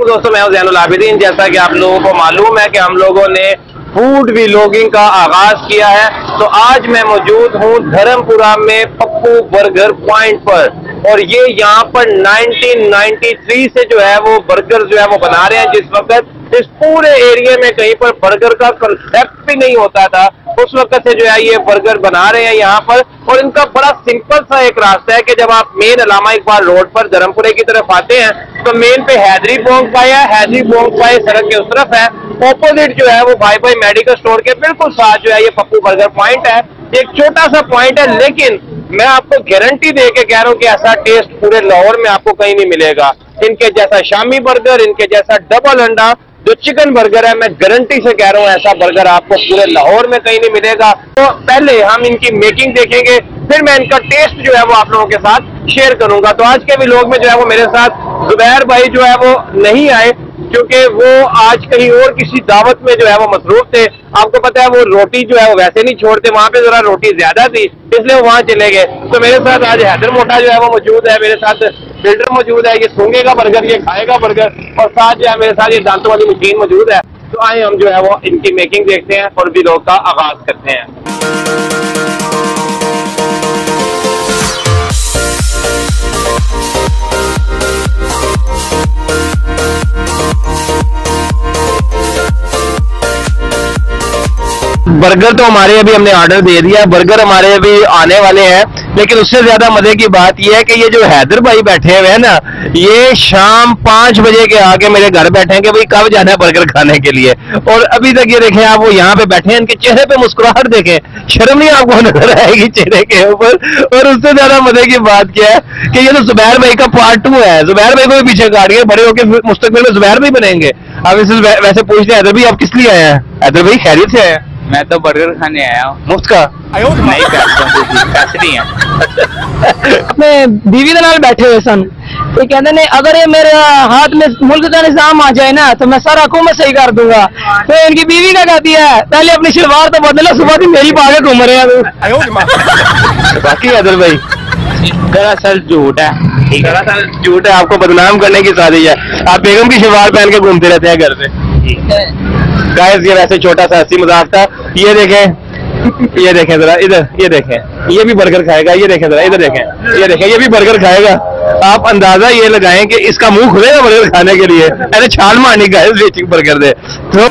वालेकुम दोस्तों, मैं हूं ज़ैनुल आबिदीन। जैसा कि आप लोगों को मालूम है कि हम लोगों ने फूड व्लॉगिंग का आगाज किया है, तो आज मैं मौजूद हूं धर्मपुरा में पप्पू बर्गर पॉइंट पर। और ये यहाँ पर 1993 से जो है वो बर्गर जो है वो बना रहे हैं। जिस वक्त इस पूरे एरिया में कहीं पर बर्गर का कंसेप्ट भी नहीं होता था, उस वक्त से जो है ये बर्गर बना रहे हैं यहाँ पर। और इनका बड़ा सिंपल सा एक रास्ता है कि जब आप मेन अलामा इकबाल रोड पर धर्मपुरे की तरफ आते हैं तो मेन पे हैदरी बोंग पाए है। हैदरी बोंग पाए सड़क के उस तरफ है, ऑपोजिट जो है वो भाई भाई मेडिकल स्टोर के बिल्कुल साथ जो है ये पप्पू बर्गर पॉइंट है। एक छोटा सा पॉइंट है, लेकिन मैं आपको गारंटी दे के कह रहा हूँ कि ऐसा टेस्ट पूरे लाहौर में आपको कहीं नहीं मिलेगा। इनके जैसा शामी बर्गर, इनके जैसा डबल अंडा जो चिकन बर्गर है, मैं गारंटी से कह रहा हूँ ऐसा बर्गर आपको पूरे लाहौर में कहीं नहीं मिलेगा। तो पहले हम इनकी मेकिंग देखेंगे, फिर मैं इनका टेस्ट जो है वो आप लोगों के साथ शेयर करूंगा। तो आज के भी लोग में जो है वो मेरे साथ जुबैर भाई जो है वो नहीं आए, क्योंकि वो आज कहीं और किसी दावत में जो है वो मसरूफ थे। आपको पता है वो रोटी जो है वो वैसे नहीं छोड़ते, वहां पे जरा रोटी ज्यादा थी इसलिए वो वहां चले गए। तो मेरे साथ आज हैदर मोटा जो है वो मौजूद है, मेरे साथ बिल्डर मौजूद है, ये सूंघेगा बर्गर, ये खाएगा बर्गर, और साथ जो है मेरे साथ ये दांतों वाली मशीन मौजूद है। तो आए हम जो है वो इनकी मेकिंग देखते हैं और वीडियो का आगाज करते हैं। बर्गर तो हमारे अभी हमने ऑर्डर दे दिया, बर्गर हमारे अभी आने वाले हैं। लेकिन उससे ज्यादा मजे की बात यह है कि ये जो हैदर भाई बैठे हुए हैं ना, ये शाम 5 बजे के आके मेरे घर बैठे हैं कि भाई कब जाना है बर्गर खाने के लिए। और अभी तक ये देखें आप, वो यहाँ पे बैठे हैं, इनके चेहरे पे मुस्कुराहट देखें, शर्म नहीं आपको नजर आएगी चेहरे के ऊपर। और उससे ज्यादा मजे की बात क्या है कि ये तो जुबैर भाई का पार्ट 2 है। जुबैर भाई को भी पीछे काट के बड़े होकर मुस्तकबिल में जुबैर भाई बनेंगे। अब इसे वैसे पूछते हैं, हैदर भाई आप किस लिए आए हैं? हैदर भाई खैरियत से आए हैं? मैं तो बर्गर खाने आया हूँ। मुफ्त का? नहीं, पैसे नहीं है। अपने बीवी के नाल बैठे हुए सन, ये कहते ने अगर ये मेरे हाथ में मुल्क का निजाम आ जाए ना तो मैं सारा हुकूमत सही कर दूंगा। तो इनकी बीवी क्या कहती है, पहले अपनी शलवार तो बदलो, सुबह भी मेरी पागे घूम रहे हैं। बाकी हैदर भाई दरअसल झूठ है, ठीक है, दरअसल झूठ है, आपको बदनाम करने की साजिश है। आप बेगम की शलवार पहन के घूमते रहते हैं घर से। गाइस ये वैसे छोटा सा हंसी मजाक था। ये देखें, ये देखें जरा इधर, ये देखें, ये भी बर्गर खाएगा। ये देखें जरा इधर देखें, ये देखें, ये भी बर्गर खाएगा। आप अंदाजा ये लगाएं कि इसका मुंह खुलेगा बर्गर खाने के लिए। अरे छाल मारनी गाइस बर्गर दे तो।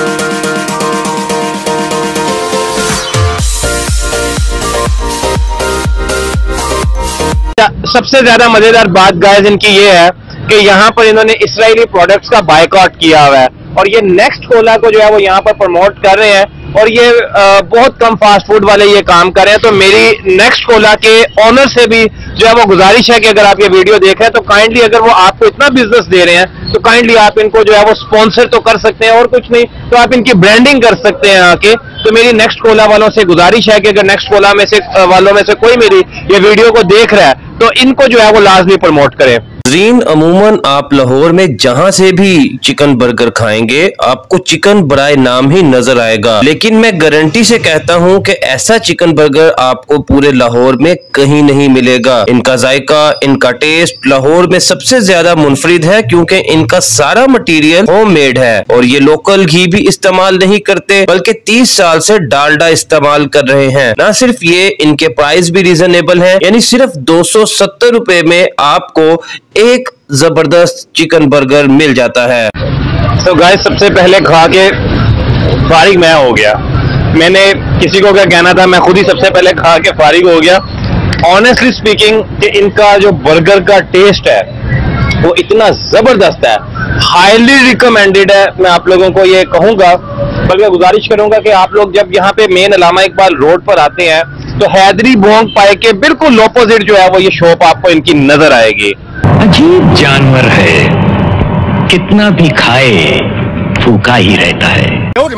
सबसे ज्यादा मजेदार बात गाइस इनकी ये है कि यहाँ पर इन्होंने इसराइली प्रोडक्ट्स का बायकॉट किया हुआ है और ये नेक्स्ट कोला को जो है वो यहाँ पर प्रमोट कर रहे हैं। और ये बहुत कम फास्ट फूड वाले ये काम कर रहे हैं। तो मेरी नेक्स्ट कोला के ऑनर से भी जो है वो गुजारिश है कि अगर आप ये वीडियो देख रहे हैं तो काइंडली, अगर वो आपको इतना बिजनेस दे रहे हैं तो काइंडली आप इनको जो है वो स्पॉन्सर तो कर सकते हैं, और कुछ नहीं तो आप इनकी ब्रांडिंग कर सकते हैं आके। तो मेरी नेक्स्ट कोला वालों से गुजारिश है कि अगर नेक्स्ट कोला में से वालों में से कोई मेरी ये वीडियो को देख रहा है तो इनको जो है वो लाजमी प्रमोट करें। जीन अमूमन आप लाहौर में जहां से भी चिकन बर्गर खाएंगे आपको चिकन बराए नाम ही नजर आएगा, लेकिन मैं गारंटी से कहता हूं कि ऐसा चिकन बर्गर आपको पूरे लाहौर में कहीं नहीं मिलेगा। इनका जायका, इनका टेस्ट लाहौर में सबसे ज्यादा मुनफरिद है, क्योंकि इनका सारा मटेरियल होममेड है और ये लोकल घी भी इस्तेमाल नहीं करते बल्कि 30 साल से डालडा इस्तेमाल कर रहे हैं। ना सिर्फ ये, इनके प्राइस भी रीजनेबल है, यानी सिर्फ 270 रुपए में आपको एक जबरदस्त चिकन बर्गर मिल जाता है। तो गाइस सबसे पहले खा के फारिग मैं हो गया। मैंने किसी को क्या कहना था, मैं खुद ही सबसे पहले खा के फारिग हो गया। ऑनेस्टली स्पीकिंग कि इनका जो बर्गर का टेस्ट है वो इतना जबरदस्त है, हाईली रिकमेंडेड है। मैं आप लोगों को ये कहूंगा, बल्कि मैं गुजारिश करूंगा कि आप लोग जब यहाँ पे मेन अलामा इकबाल रोड पर आते हैं तो हैदरी बोंग पाए के बिल्कुल ऑपोजिट जो है वो ये शॉप आपको इनकी नजर आएगी। अजीब जानवर है, कितना भी खाए फूका ही रहता है।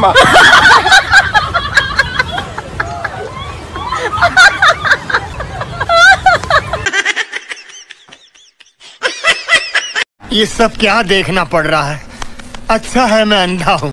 ये सब क्या देखना पड़ रहा है? अच्छा है मैं अंधा हूँ।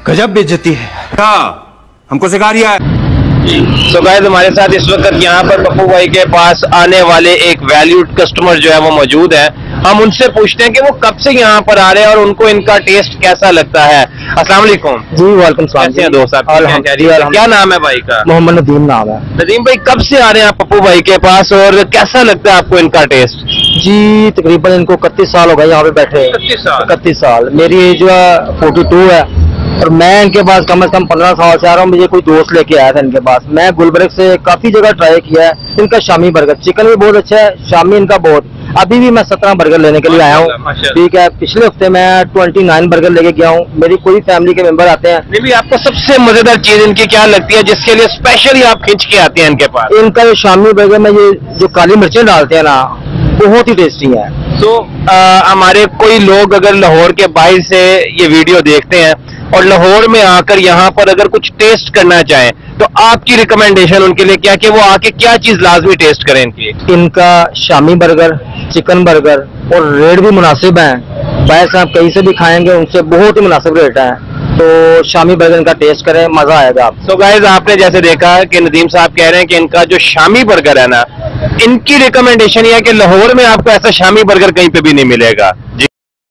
गजब बेइज्जती है। हमको सिखा रिया है। तो गाइस हमारे साथ इस वक्त यहाँ पर पप्पू भाई के पास आने वाले एक वैल्यूड कस्टमर जो है वो मौजूद है। हम उनसे पूछते हैं कि वो कब से यहाँ पर आ रहे हैं और उनको इनका टेस्ट कैसा लगता है। अस्सलाम वालेकुम। जी वालेकुम सलाम। कैसे हैं दोस्त आप? क्या नाम है भाई का? मोहम्मद नदीम नाम है। नदीम भाई कब से आ रहे हैं आप पप्पू भाई के पास और कैसा लगता है आपको इनका टेस्ट? जी तकरीबन इनको 31 साल हो गए यहाँ पे बैठे। 31 साल। मेरी एज 42 है और मैं इनके पास कम से कम 15 साल से आ रहा हूँ। मुझे कोई दोस्त लेके आया था इनके पास। मैं गुलबर्ग से काफी जगह ट्राई किया है। इनका शामी बर्गर चिकन भी बहुत अच्छा है, शामी इनका बहुत। अभी भी मैं 17 बर्गर लेने के लिए आया हूँ। ठीक है, पिछले हफ्ते मैं 29 बर्गर लेके गया हूँ। मेरी कोई फैमिली के मेंबर आते हैं। नहीं भी आपको सबसे मजेदार चीज इनकी क्या लगती है जिसके लिए स्पेशली आप खींच के आते हैं इनके पास? इनका जो शामी बर्गर में ये जो काली मिर्चें डालते हैं ना, बहुत ही टेस्टी है। तो हमारे कोई लोग अगर लाहौर के बाहर से ये वीडियो देखते हैं और लाहौर में आकर यहाँ पर अगर कुछ टेस्ट करना चाहें तो आपकी रिकमेंडेशन उनके लिए क्या कि वो आके क्या चीज लाजमी टेस्ट करें इनकी? इनका शामी बर्गर, चिकन बर्गर और रेट भी मुनासिब है। भाई साहब कहीं से भी खाएंगे उनसे बहुत ही मुनासिब रेट है। तो शामी बर्गर का टेस्ट करें, मजा आएगा आप। तो गाइस आपने जैसे देखा कि नदीम साहब कह रहे हैं कि इनका जो शामी बर्गर है ना, इनकी रिकमेंडेशन ये है कि लाहौर में आपको ऐसा शामी बर्गर कहीं पे भी नहीं मिलेगा जी।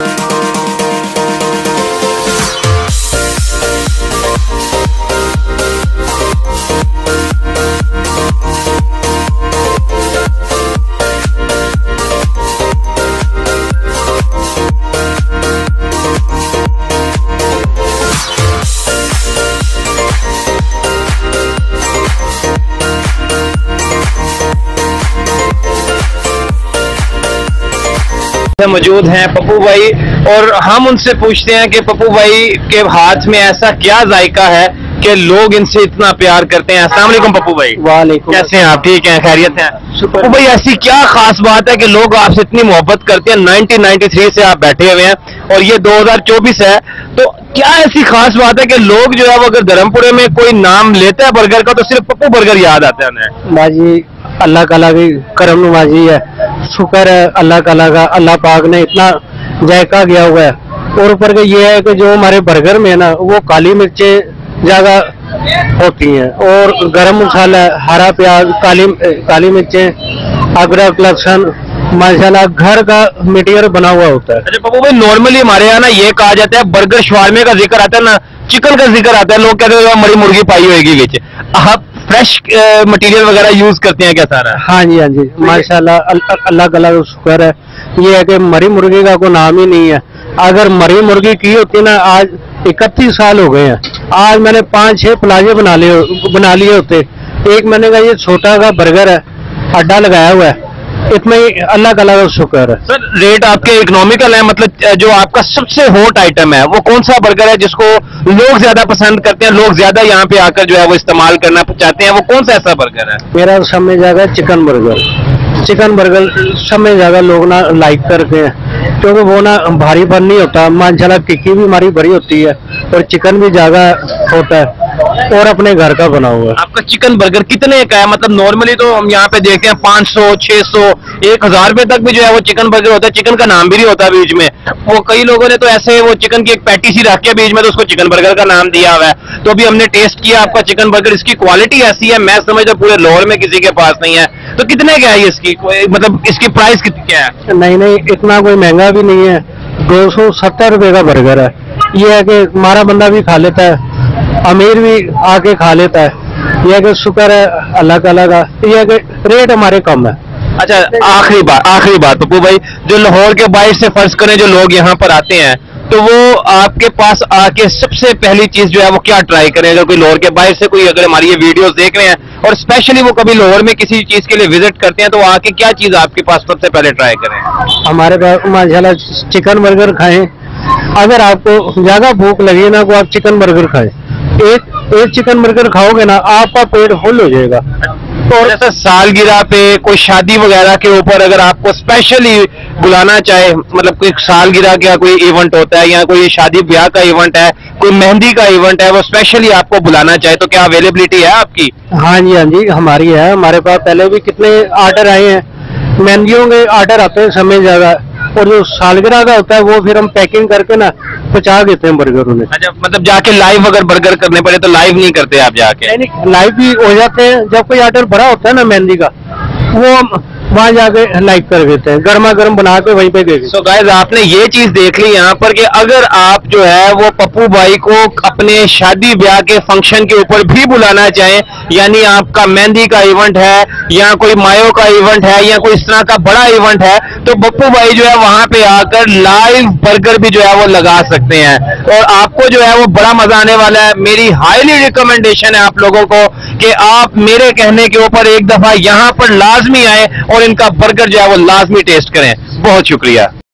मौजूद हैं पप्पू भाई और हम उनसे पूछते हैं कि पप्पू भाई के हाथ में ऐसा क्या जायका है कि लोग इनसे इतना प्यार करते हैं। अस्सलाम वालेकुम पप्पू भाई। वालेकुम। कैसे हैं आप? ठीक हैं, खैरियत हैं? पप्पू भाई ऐसी क्या खास बात है कि लोग आपसे इतनी मोहब्बत करते हैं? 1993 से आप बैठे हुए हैं और ये 2024 है, तो क्या ऐसी खास बात है कि लोग जो है वो अगर धर्मपुरे में कोई नाम लेता है बर्गर का तो सिर्फ पप्पू बर्गर याद आता है उन्हें? बाजी अल्लाह ताला की करम नवाजी है, शुक्र है अल्लाह ताला का। अल्लाह पाक ने इतना जायका किया हुआ है। और ऊपर के ये है कि जो हमारे बर्गर में है ना, वो काली मिर्चें ज्यादा होती हैं और गरम मसाला, हरा प्याज, काली मिर्चें, अदरक, लहसुन, माशाल्लाह घर का मटेरियल बना हुआ होता है। अच्छा पप्पू भाई, नॉर्मली हमारे यहाँ ना ये कहा जाता है बर्गर शवारमे का जिक्र आता है ना, चिकन का जिक्र आता है, लोग कहते हैं मरी मुर्गी पाई होगी बीच। आप फ्रेश मटेरियल वगैरह यूज करते हैं क्या सारा? हाँ जी, हाँ जी, माशाल्लाह अल्लाह ताला का शुक्र है। ये है कि मरी मुर्गी का कोई नाम ही नहीं है। अगर मरी मुर्गी की होती ना, आज 31 साल हो गए हैं, आज मैंने 5-6 प्लाजे बना लिए होते। एक मैंने कहा ये छोटा का बर्गर है, अड्डा लगाया हुआ है, इतना ही अल्लाह ताला का शुक्र है। सर रेट आपके इकोनॉमिकल है, मतलब जो आपका सबसे हॉट आइटम है वो कौन सा बर्गर है जिसको लोग ज्यादा पसंद करते हैं, लोग ज्यादा यहाँ पे आकर जो है वो इस्तेमाल करना चाहते हैं, वो कौन सा ऐसा बर्गर है? मेरा सब में जाएगा चिकन बर्गर। चिकन बर्गर सब में ज्यादा लोग ना लाइक करते हैं क्योंकि वो ना भारीपन नहीं होता, माशाल्लाह टिक्की भी हमारी बड़ी होती है और चिकन भी ज्यादा होता है और अपने घर का बना हुआ है। आपका चिकन बर्गर कितने का है? मतलब नॉर्मली तो हम यहाँ पे देखते हैं 500, 600, 1000 रुपए तक भी जो है वो चिकन बर्गर होता है। चिकन का नाम भी नहीं होता बीच में, वो कई लोगों ने तो ऐसे वो चिकन की एक पैटी सी रख के बीच में तो उसको चिकन बर्गर का नाम दिया हुआ है। तो अभी हमने टेस्ट किया आपका चिकन बर्गर, इसकी क्वालिटी ऐसी है, मैं समझता पूरे लाहौर में किसी के पास नहीं है। तो कितने का है इसकी, मतलब इसकी प्राइस कितनी क्या है? नहीं, इतना कोई महंगा भी नहीं है, 270 रुपए का बर्गर है। ये है कि हमारा बंदा भी खा लेता है, अमीर भी आके खा लेता है। यह है कि शुक्र है अल्लाह ताला का। यह है कि रेट हमारे कम है। अच्छा आखिरी बात पप्पू भाई, जो लाहौर के बाहर से फर्ज करें जो लोग यहाँ पर आते हैं तो वो आपके पास आके सबसे पहली चीज जो है वो क्या ट्राई करें? अगर कोई लाहौर के बाहर से कोई अगर हमारी ये वीडियोस देख रहे हैं और स्पेशली वो कभी लाहौर में किसी चीज के लिए विजिट करते हैं तो आके क्या चीज आपके पास सबसे पहले ट्राई करें? हमारे पास माशाल्लाह चिकन बर्गर खाएं। अगर आपको ज्यादा भूख लगी ना तो आप चिकन बर्गर खाएं। एक चिकन बर्गर खाओगे ना आपका पेट फुल हो जाएगा। और जैसा सालगिरह पे कोई शादी वगैरह के ऊपर अगर आपको स्पेशली बुलाना चाहे, मतलब कोई सालगिरह का कोई इवेंट होता है या कोई शादी ब्याह का इवेंट है, कोई मेहंदी का इवेंट है, वो स्पेशली आपको बुलाना चाहे तो क्या अवेलेबिलिटी है आपकी? हाँ जी, हमारी है। हमारे पास पहले भी कितने ऑर्डर आए हैं, मेहंदियों के ऑर्डर आते हैं समय ज्यादा, और जो सालगिरह का होता है वो फिर हम पैकिंग करके ना पहुंचा देते हैं बर्गर उन्हें। अच्छा, मतलब जाके लाइव अगर बर्गर करने पड़े तो लाइव नहीं करते आप जाके? नहीं, लाइव भी हो जाते हैं। जब कोई ऑर्डर बड़ा होता है ना मेहंदी का, वो वहाँ जाके लाइव कर देते हैं, गर्मा गर्म बना के वहीं पे दे देते हैं। सो गाइस, आपने ये चीज देख ली यहाँ पर कि अगर आप जो है वो पप्पू भाई को अपने शादी ब्याह के फंक्शन के ऊपर भी बुलाना चाहें, यानी आपका मेहंदी का इवेंट है या कोई मायो का इवेंट है या कोई इस तरह का बड़ा इवेंट है, तो पप्पू भाई जो है वहां पे आकर लाइव बर्गर भी जो है वो लगा सकते हैं और आपको जो है वो बड़ा मजा आने वाला है। मेरी हाईली रिकमेंडेशन है आप लोगों को कि आप मेरे कहने के ऊपर एक दफा यहाँ पर लाजमी आए और इनका बर्गर जो है वो लाजमी टेस्ट करें। बहुत शुक्रिया।